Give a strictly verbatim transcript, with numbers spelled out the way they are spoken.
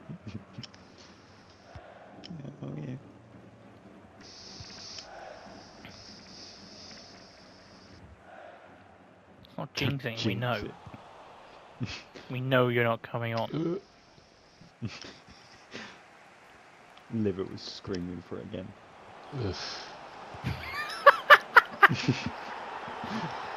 Oh yeah. Not jinxing, we Jinx know. it. We know you're not coming on. Liver was screaming for it again.